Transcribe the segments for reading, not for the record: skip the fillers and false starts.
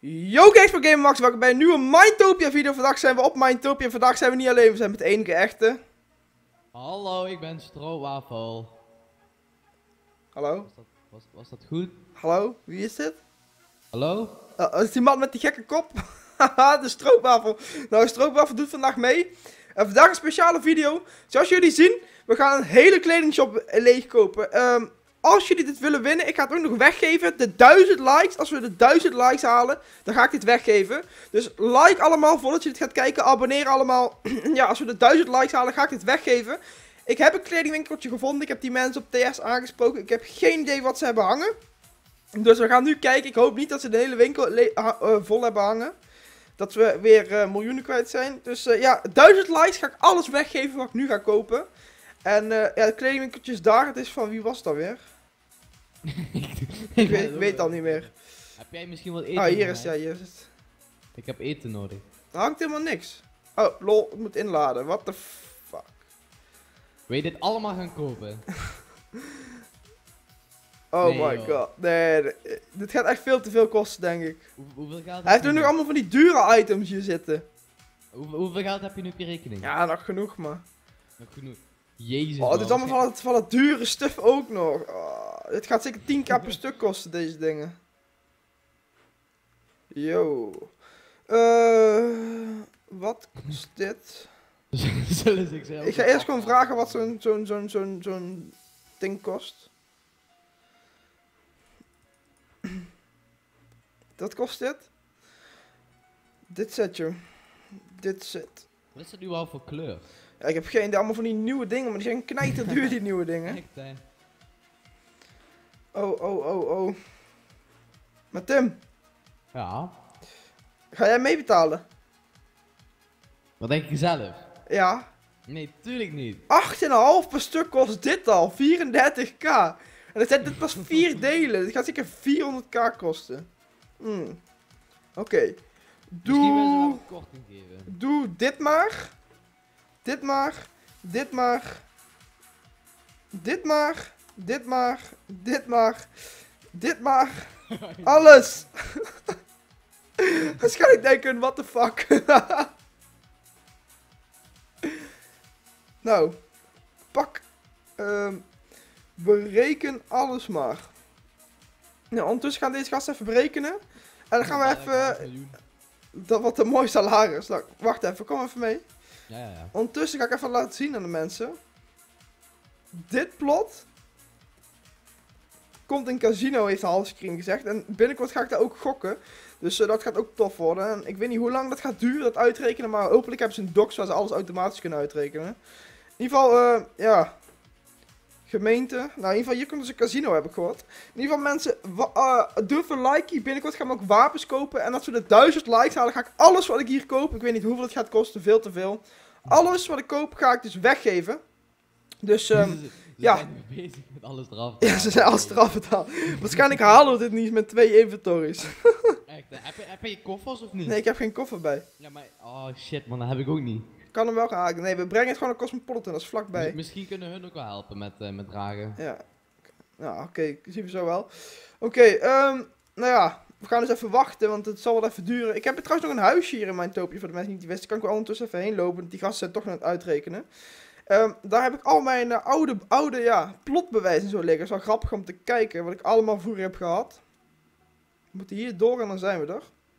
Yo guys van GamerMax, welkom bij een nieuwe Mindtopia video. Vandaag zijn we op Mindtopia. Vandaag zijn we niet alleen, we zijn met de enige echte. Hallo, ik ben Stroopwafel. Hallo? Was dat goed? Hallo? Wie is dit? Hallo? Is die man met die gekke kop? Haha, de Stroopwafel. Nou, Stroopwafel doet vandaag mee. Vandaag een speciale video. Zoals jullie zien, we gaan een hele kledingshop leegkopen. Als jullie dit willen winnen, ik ga het ook nog weggeven. De 1000 likes, als we de 1000 likes halen, dan ga ik dit weggeven. Dus like allemaal voordat je dit gaat kijken. Abonneer allemaal. Ja, als we de 1000 likes halen, ga ik dit weggeven. Ik heb een kledingwinkeltje gevonden. Ik heb die mensen op TS aangesproken. Ik heb geen idee wat ze hebben hangen. Dus we gaan nu kijken. Ik hoop niet dat ze de hele winkel vol hebben hangen. Dat we weer miljoenen kwijt zijn. Dus ja, 1000 likes ga ik alles weggeven wat ik nu ga kopen. En ja, de kledingwinkeltje is daar. Het is van wie was dat weer? Ik weet het al niet meer. Heb jij misschien wat eten? Ah, hier is, ja, hier is het. Ik heb eten nodig. Er hangt helemaal niks. Oh, lol, ik moet inladen. What the fuck. Wil je dit allemaal gaan kopen? Oh Nee, my joh. god. Nee, dit gaat echt veel te veel kosten, denk ik. Hoeveel geld Hij heeft heb nu je nog allemaal van die dure items hier zitten. Hoeveel geld heb je nu op je rekening? Ja, nog genoeg, maar. Nog genoeg. Jezus. Oh, dit is man. allemaal van het dure stuff ook nog. Oh, dit gaat zeker 10k per stuk kosten, deze dingen. Yo. Wat kost dit? Zullen ze zichzelf Ik ga eerst gewoon vragen wat zo'n ding kost. Dat kost dit? Dit setje. Dit set. Wat is dat nu al voor kleur? Ja, ik heb geen idee, allemaal van die nieuwe dingen, maar die zijn knijterduur, die nieuwe dingen. Echt, hè? Oh. Maar Tim, Ja. ga jij meebetalen? Wat denk je zelf? Ja. Nee, tuurlijk niet. 8,5 per stuk kost dit al, 34k. En dat zijn dit pas 4 delen, dit gaat zeker 400k kosten. Oké. Misschien willen ze wel Doe... een korting geven. Doe dit maar. Dit maar. Dit maar. Dit maar. Dit maar. Dit maar. Dit maar. Alles. Waarschijnlijk denken, what the fuck. Nou. Pak. Bereken alles maar. Nou, ondertussen gaan deze gasten even berekenen. En dan gaan we even... Dat wordt een mooi salaris. Nou, wacht even, kom even mee. Ja. Ondertussen ga ik even laten zien aan de mensen. Dit plot komt in casino, heeft de halfscreen gezegd. En binnenkort ga ik daar ook gokken. Dus dat gaat ook tof worden. En ik weet niet hoe lang dat gaat duren, dat uitrekenen. Maar hopelijk hebben ze een docs waar ze alles automatisch kunnen uitrekenen. In ieder geval, ja. Gemeente. Nou, in ieder geval, hier komt dus een casino, heb ik gehoord. In ieder geval, mensen, doe even een like. Binnenkort gaan we ook wapens kopen. En als we de 1000 likes halen, ga ik alles wat ik hier koop. Ik weet niet hoeveel het gaat kosten, veel te veel. Alles wat ik koop, ga ik dus weggeven. Dus, Ze ja. zijn nu bezig met alles eraf. Ja, ze zijn alles eraf betaald. Waarschijnlijk halen we dit niet met 2 inventories. Echt, hè? Heb je koffers of niet? Nee, ik heb geen koffer bij. Ja, maar... Oh shit man, dat heb ik ook niet. Ik kan hem wel gaan halen. Nee, we brengen het gewoon naar Cosmopolitan, dat is vlakbij. Misschien kunnen hun ook wel helpen met dragen. Ja. Nou, oké, zien we zo wel. Oké, nou ja, we gaan dus even wachten, want het zal wel even duren. Ik heb trouwens nog een huisje hier in mijn topje, voor de mensen die niet wisten. Kan ik wel ondertussen even heen lopen, want die gasten zijn toch nog aan het uitrekenen. Daar heb ik al mijn oude ja, plotbewijzen zo liggen. Het is wel grappig om te kijken wat ik allemaal vroeger heb gehad. We moeten hier door en dan zijn we er.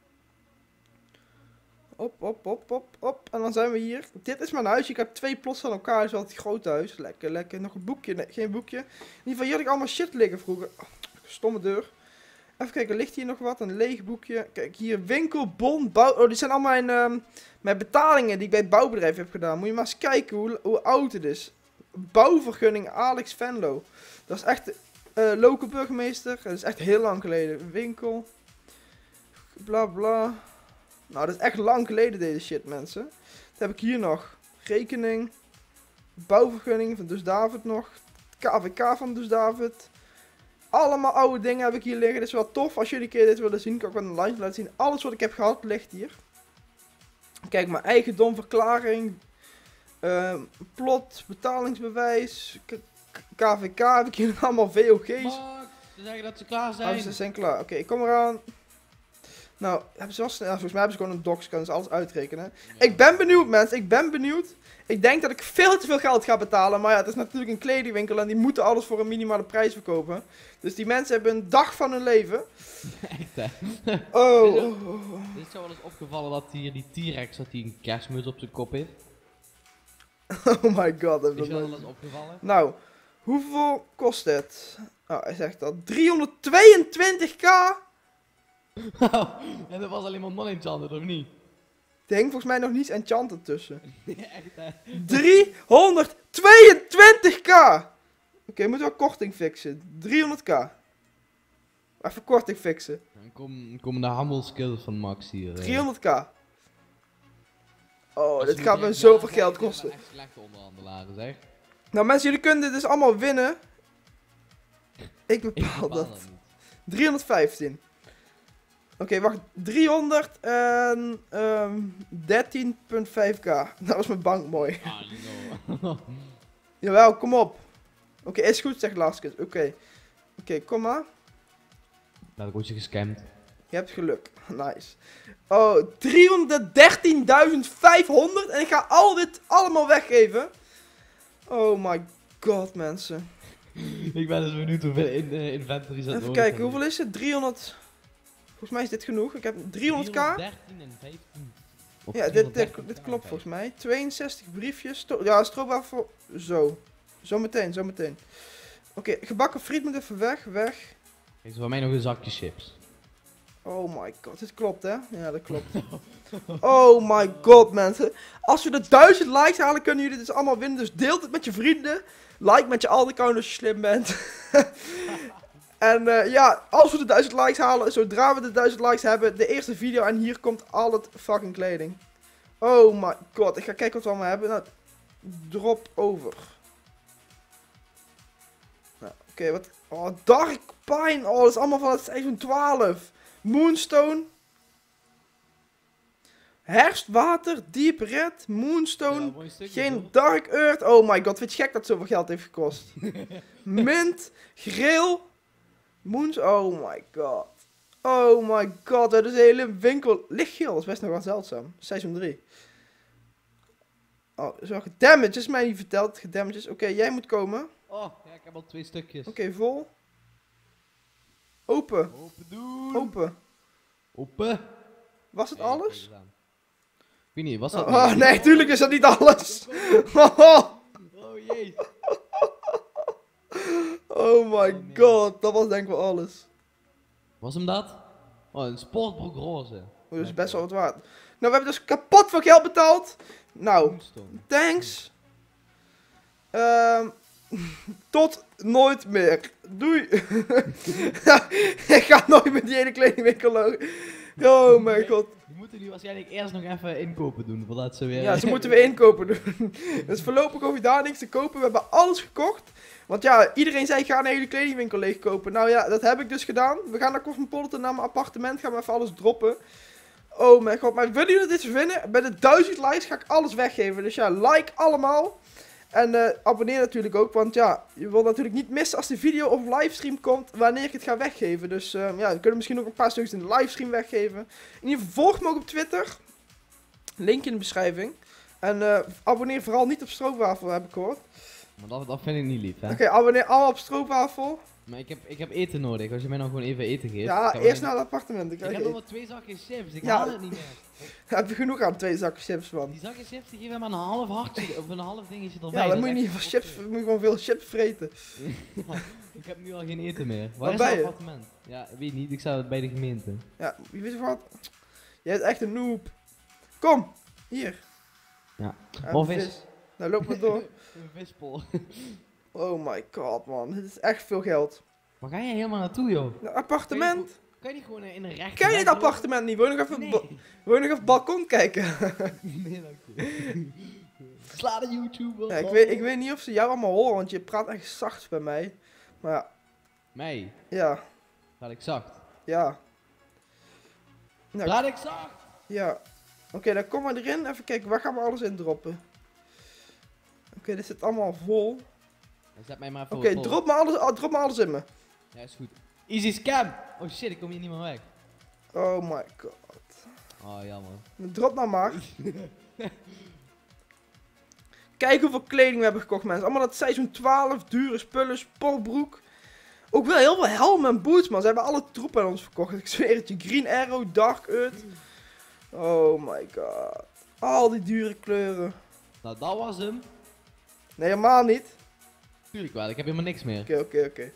Op. En dan zijn we hier. Dit is mijn huis. Ik heb 2 plots aan elkaar. Het is wel het grote huis. Lekker. Nog een boekje. Nee, geen boekje. In ieder geval, hier had ik allemaal shit liggen vroeger. Oh, stomme deur. Even kijken, ligt hier nog wat? Een leeg boekje. Kijk, hier winkelbon, bouw... Oh, dit zijn al mijn betalingen die ik bij het bouwbedrijf heb gedaan. Moet je maar eens kijken hoe oud het is. Bouwvergunning Alex Venlo. Dat is echt lokale burgemeester. Dat is echt heel lang geleden. Winkel. Bla bla. Nou, dat is echt lang geleden deze shit, mensen. Dat heb ik hier nog. Rekening. Bouwvergunning van Dus David nog. KVK van Dus David. Allemaal oude dingen heb ik hier liggen. Dit is wel tof. Als jullie een keer dit willen zien, kan ik wel een live laten zien. Alles wat ik heb gehad ligt hier. Kijk, mijn eigendomverklaring. Plot, betalingsbewijs. KVK heb ik hier nog allemaal VOG's. Ze zeggen dat ze klaar Oh, zijn. ze zijn klaar. Oké, ik kom eraan. Nou, hebben ze wel snel, volgens mij hebben ze gewoon een docs, kunnen ze alles uitrekenen. Ik ben benieuwd mensen, ik ben benieuwd. Ik denk dat ik veel te veel geld ga betalen, maar ja, het is natuurlijk een kledingwinkel en die moeten alles voor een minimale prijs verkopen. Dus die mensen hebben een dag van hun leven. Echt hè. Oh. Is het zo wel eens opgevallen dat hier die T-Rex dat hij een kerstmuts op zijn kop heeft? Oh my god. Dat Is je dat wel eens opgevallen? Nou, hoeveel kost dit? Oh, hij zegt dat 322k. En dat was alleen maar non-enchanted, of niet? Er hing volgens mij nog niets enchanted tussen. Echt hè. 322k! Oké, moeten we korting fixen. 300k. Even korting fixen. Dan komen de humble skills van Max hier. 300k. Oh, Als dit we gaat me direct zoveel ja geld zeggen, kosten. zijn we echt slechte onderhandelaren zeg. Nou mensen, jullie kunnen dit dus allemaal winnen. Ik Ik bepaal bepaal dat. niet. 315. Oké, wacht. 300 en 13,5k. Dat was mijn bank mooi. Ah, no. Jawel, kom op. Oké, is goed, zegt Laskus. Oké, kom maar. Nou, dan word je gescamd. Je hebt geluk. Nice. Oh, 313.500 en ik ga al dit allemaal weggeven. Oh my god, mensen. Ik ben dus benieuwd hoeveel inventory zat Even kijken, hoeveel is het? 300. Volgens mij is dit genoeg. Ik heb 300k. 13 en 15. Of Ja, 313 dit en klopt 15. volgens mij. 62 briefjes. Ja, stroopwafel. Zo. Zometeen. Oké, gebakken friet moet even weg. Heeft voor mij nog een zakje chips. Oh my god, dit klopt hè? Ja, dat klopt. Oh my god, mensen. Als we de 1000 likes halen, kunnen jullie dit dus allemaal winnen. Dus deelt het met je vrienden. Like met je alt-account als je slim bent. En ja, als we de 1000 likes halen, zodra we de 1000 likes hebben, de eerste video. En hier komt al het fucking kleding. Oh my god, ik ga kijken wat we allemaal hebben. Nou, drop over. Nou, oké, wat... Oh, Dark Pine. Oh, dat is allemaal van het seizoen 12. Moonstone. Herfstwater, Deep Red, Moonstone. Ja, mooi stukje, Geen hoor. Dark Earth. Oh my god, vind je gek dat het zoveel geld heeft gekost? Mint, Grill, Moons. Oh my god. Oh my god, dat is een hele winkel. Lichtgeel, dat is best nog wel zeldzaam. Seizoen 3. Oh, zo gedamaged, is mij niet verteld. Gedamaged is. Oké, jij moet komen. Oh, ja, ik heb al 2 stukjes. Oké, vol. Open. Open doen. Open. Open. Was het Nee, alles? kijk eens aan. Ik weet niet, was dat Oh, niet? nee, tuurlijk is dat niet alles. Oh jee. Oh my god, dat was denk ik wel alles. Was hem dat? Oh, een sportbroek roze. Oh, dat is best wel wat waard. Nou, we hebben dus kapot veel geld betaald. Nou, Moonstone. thanks. Tot nooit meer. Doei. Ik ga nooit met die hele kledingwinkel lopen. Oh mijn god. Die moeten nu waarschijnlijk eerst nog even inkopen doen, voordat ze weer... Ja, ze moeten weer inkopen doen. Dus voorlopig hoef je daar niks te kopen. We hebben alles gekocht. Want ja, iedereen zei ga een hele kledingwinkel leegkopen. Nou ja, dat heb ik dus gedaan. We gaan naar Cosmopolitan, naar mijn appartement. Gaan we even alles droppen. Oh mijn god, maar willen jullie dit winnen? Bij de 1000 likes ga ik alles weggeven. Dus ja, like allemaal. En abonneer natuurlijk ook, want ja, je wilt natuurlijk niet missen als de video of livestream komt wanneer ik het ga weggeven. Dus ja, we kunnen misschien ook een paar stukjes in de livestream weggeven. In ieder geval, volg me ook op Twitter. Link in de beschrijving. En abonneer vooral niet op Stroopwafel, heb ik gehoord. Maar dat vind ik niet lief, hè. Oké, abonneer allemaal op Stroopwafel. Maar ik heb eten nodig, als je mij nou gewoon even eten geeft. Ja, Ik eerst naar het appartement. Dan Ik krijg heb je nog maar 2 zakjes chips, ik Ja. haal het niet meer. heb je genoeg aan 2 zakken chips van. Die zakjes chips die geven maar een half hartje, of een half dingetje erbij. Ja, dan Dat moet je is niet echt van chips, moet je gewoon veel chips vreten. Ik heb nu al geen eten meer. Waar Waar is ben het je? appartement? Ja, ik weet niet, ik sta bij de gemeente. Ja, wie weet wat? Jij bent echt een noob. Kom, hier. Ja. Heb Of een vis. Nou, loop maar door. Een vispol. Oh my god, man. Dit is echt veel geld. Waar ga jij helemaal naartoe, joh? Een appartement. Kan je niet gewoon in een rechte Ken je weg dit lopen? appartement niet? Wil je nog even, Nee. wil je nog even op het balkon kijken? Nee, dank je. Sla de YouTuber. Ja, ik weet niet of ze jou allemaal horen, want je praat echt zacht bij mij. Maar ja, Mij, ja, praat ik zacht. ja. Nou, Praat ik zacht? ja. Oké, dan kom maar erin. Even kijken, waar gaan we alles in droppen? Oké, dit zit allemaal vol. Zet mij maar even Oké, vol. drop maar alles in me. Ja, is goed. Easy scam! Oh shit, ik kom hier niet meer weg. Oh my god. Oh, jammer. Drop nou maar. Kijk hoeveel kleding we hebben gekocht, mensen. Allemaal dat seizoen 12, dure spullen, sportbroek. Ook wel heel veel helmen en boots, man. Ze hebben alle troepen aan ons verkocht. Ik zweer het je. Green Arrow, Dark Earth. Oh my god. Al die dure kleuren. Nou, dat was hem. Nee, helemaal niet. Tuurlijk wel, ik heb helemaal niks meer. Oké.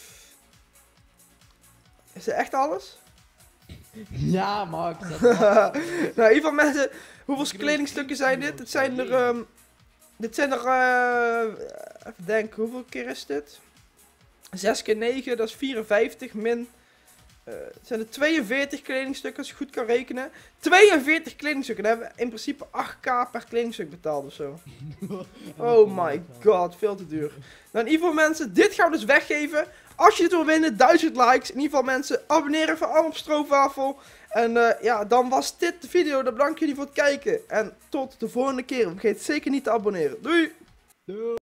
Is het echt alles? Ja, Max. Nou, in ieder geval mensen, hoeveel kledingstukken zijn dit? Dit zijn er, even denken, hoeveel keer is dit? 6 keer 9, dat is 54, min, het zijn er 42 kledingstukken, als je goed kan rekenen. 42 kledingstukken, dan hebben we in principe 8k per kledingstuk betaald ofzo. Oh my god, veel te duur. Nou, in ieder geval mensen, dit gaan we dus weggeven. Als je dit wil winnen, 1000 likes. In ieder geval mensen, abonneren voor Arm op Stroopwafel. En ja, dan was dit de video. Dan bedank jullie voor het kijken. En tot de volgende keer. Vergeet zeker niet te abonneren. Doei! Doei!